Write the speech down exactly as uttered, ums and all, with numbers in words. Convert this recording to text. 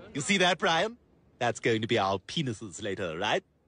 You see that, Brian? That's going to be our penises later, right?